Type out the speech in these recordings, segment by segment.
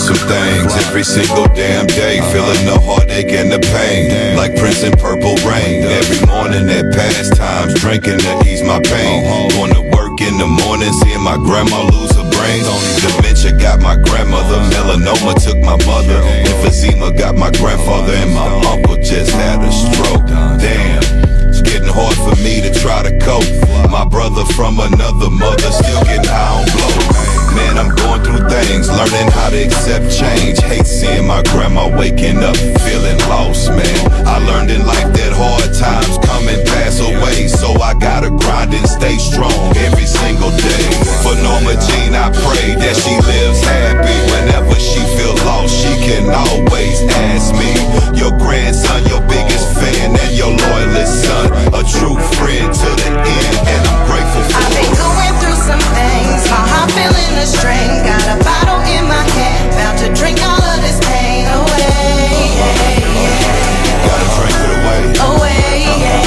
some things every single damn day, feeling the heartache and the pain, like Prince in Purple Rain. Every morning at pastimes, drinking to ease my pain. Going to work in the morning, seeing my grandma lose her brains. Dementia got my grandmother, melanoma took my mother, emphysema got my grandfather, and my uncle just had a stroke. Damn, it's getting hard for me to try to cope. My brother from another mother still getting high on blow. Man, I'm going through things, learning how to accept change. Hate seeing my grandma waking up feeling lost, man. I learned in life that hard times come and pass away, so I gotta grind and stay strong every single day. For Norma Jean, I pray that she lives happy. Whenever she feel lost, she can always ask me. Your grandson, your biggest fan, and your loyalist son, a true friend to the end, and I'm grateful for I've been going through some things, my heart feeling a strain. Got a bottle in my hand, about to drink all of this pain away. Gotta drink it away. Away,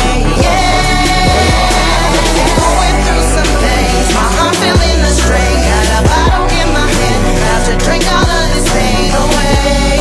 been going through some things, my heart feeling a strain. Got a bottle in my hand, about to drink all of this pain away.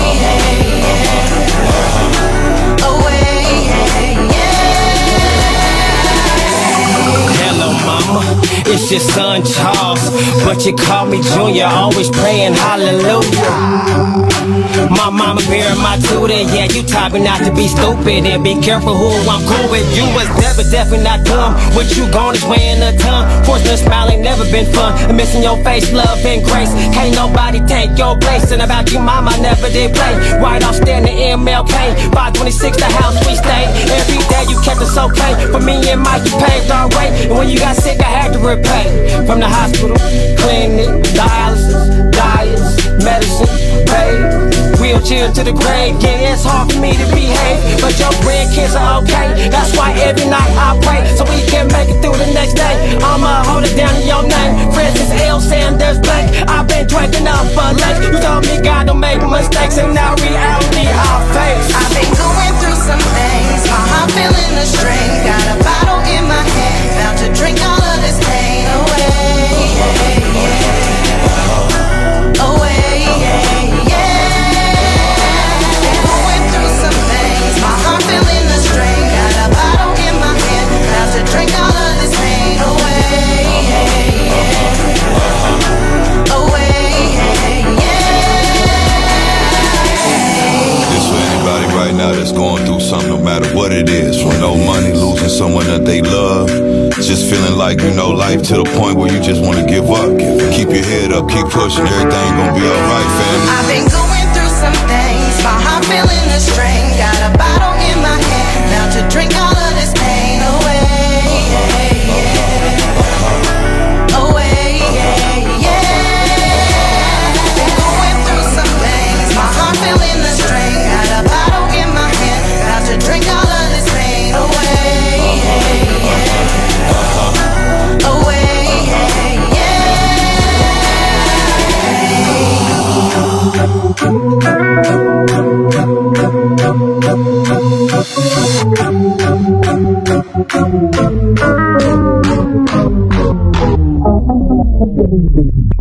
Hello, mama, it's your son Charles, but you call me Junior, always praying hallelujah. My mama bearing my tutor, yeah, you taught me not to be stupid and be careful who I'm cool with. You was definitely not dumb, what you gone is weighing a ton. Forcing a smile ain't never been fun, and missing your face, love and grace. Can't nobody take your place, and about you mama never did play. Right off standing MLK, 526 the house we stayed. Every day you kept us okay, for me and Mike you paved our way. And when you got sick I had to repay, from the hospital, clinic, dialysis, diets, medicine, babe, wheelchair to the grave. Yeah, it's hard for me to behave, but your grandkids are okay. That's why every night I pray, so we can make it through the next day. I'ma hold it down in your name, Francis L. Sanders Blake. I've been drinking up for late. You told me God don't make mistakes, and now reality I face. I've been going through some things, my heart feeling a strain. Got a bottle in my hand, about to drink all of this pain away. Been going through some things, my heart feeling a strain. Got a bottle in my hand, about to drink all of this pain away. This for anybody right now that's going through something, no matter what it is. From no money, losing someone that they love, just feeling like, you know, life to the point where you just want to give up. Keep your head up, keep pushing, everything gonna be alright, family. I've been going through some things, my heart feeling a strain. Got a bottle in my hand, about to drink all of this pain away. Been going through some things, my heart feeling a strain. Got a bottle in my hand, about to drink all of this pain away.